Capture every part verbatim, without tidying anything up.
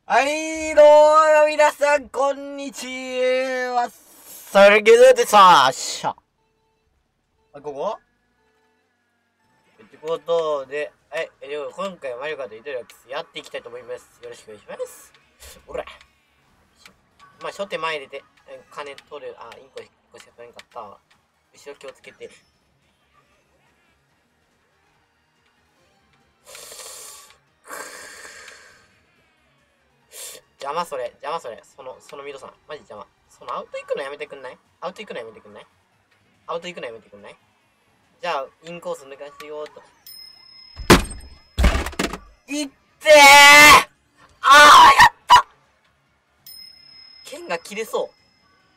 はい、どうも皆さん、こんにちは。それけどでさーしゃ。あ、ここってことで、はい、では今回はマリオカートイトリアックスやっていきたいと思います。よろしくお願いします。ほら。まあ、初手前入れて、金取る、あ、インコいっこしか取れんかった。後ろ気をつけて。邪魔それ、邪魔それ、その、そのミドさん、マジ邪魔。そのアウト行くのやめてくんない？アウト行くのやめてくんない？アウト行くのやめてくんない？じゃあ、インコース抜かしようと。いってーあーやった剣が切れそう。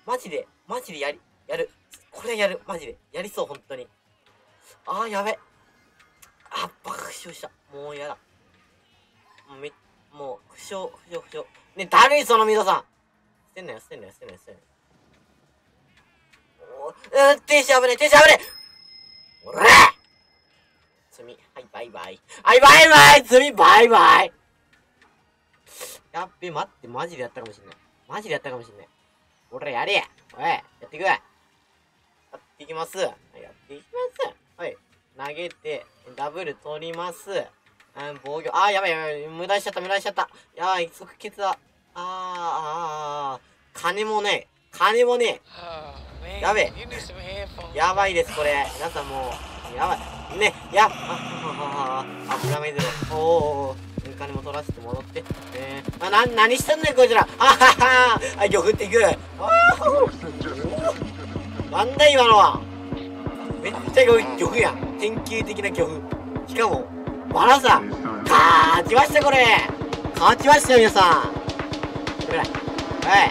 マジで、マジでやり、やる。これやる。マジで。やりそう、本当に。あーやべ。あ、爆笑した。もうやだ。もうめ、もう、負傷、負傷、負傷。ね、だるい、そのミドさん。捨てんなよ、捨てんなよ、捨てんなよ、捨てんなよ。おー、うん、停止危ねえ、停止危ねえおら罪。はい、バイバイ。はい、バイバイ罪、バイバイやっべ、待って、マジでやったかもしんない。マジでやったかもしんない。俺らやれおい、やっていくやっていきます。やっていきます。はい。投げて、ダブル取ります。うん、防御。あー、やばいやばい。無駄にしちゃった、無駄にしちゃった。やばい、即決だ。あー、あー、あー。金もねえ。金もねえ。やべえ。やばいです、これ。皆さんもう、やばい。ね、や、あ、あ、あ、諦めずろ。おー、金も取らせて戻って。えー、あ、な、何してんねん、こいつら。あはははい、玉振っていく。あーなんだ今のは。めっちゃ玉玉やん。典型的な玉。しかも、バラさん。勝ちました、これ。勝ちましたよ、皆さん。ほら。はい。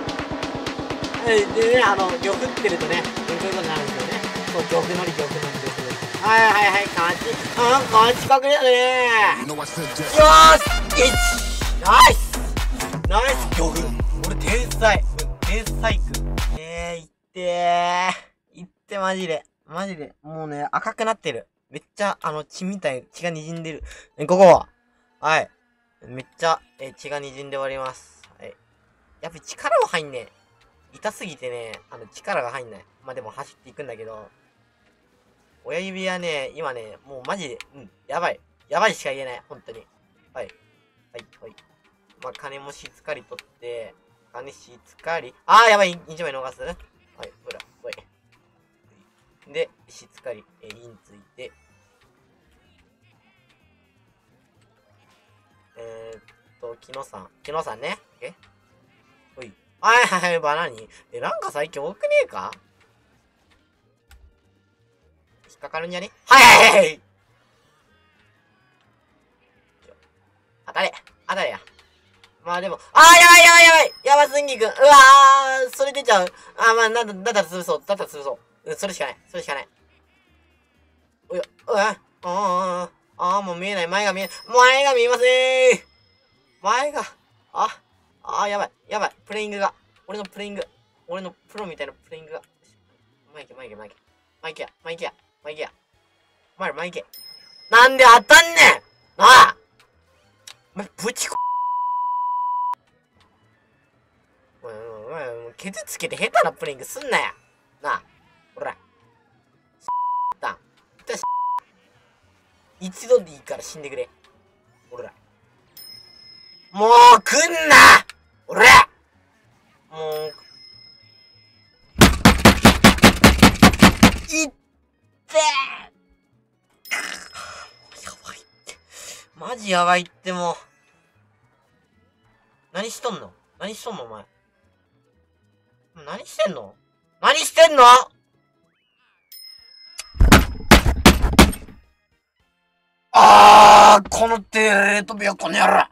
でね、あの、玉振ってるとね、こういうことになるんですよね。そう、玉乗り、玉乗り、玉乗り。はいはいはい、勝ち。あー、勝ち確認だねー。よーしいちナイスナイス玉。俺、天才。天才くん。えー、いってー。いってマジで。マジで。もうね、赤くなってる。めっちゃ、あの、血みたい、血が滲んでる。え、ここは。はい。めっちゃ、え、血が滲んで終わります。はい。やっぱ力は入んねえ。痛すぎてね、あの、力が入んない。まあ、でも走っていくんだけど、親指はね、今ね、もうマジで、うん、やばい。やばいしか言えない。本当に。はい。はい、はい。まあ、金もしっかり取って、金しっかり、あー、やばい、いちまい逃す。はい、ほら、ほい。で、しっかり、えー、インついて、えー、っと、木野さん。木野さんね。えほい。はいはいはい、バナナに。え、なんか最近多くねえか引っかかるんじゃねはいはいはいはい当たれ当たれや。まあでも、あーやばいやばいやばいやばすんぎくん。うわーそれ出ちゃう。あーまあなんだ、だったら潰そう。だったら潰そう。うん、それしかない。それしかない。おや、うわ、あーあーもう見えない。前が見えない。前が見えませー前が、あ、あーやばい。やばい。プレイングが。俺のプレイング。俺のプロみたいなプレイングが。前行け、前行け、前行け。前行けや、前行けや、前行けや。お前ら前行け。なんで当たんねんなあお前、ぶちこお前、お前、お前、傷つけて下手なプレイングすんなや。なあ。ほら。だ。一度でいいから死んでくれ。俺ら。もう、来んな俺もう、いってーやばいって。マジやばいってもう。何しとんの何しとんのお前。何してんの何してんのあーこのテレトビはこの野郎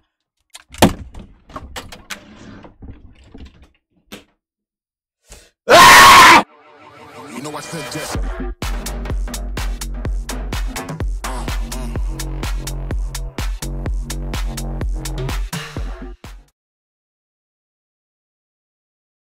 うわー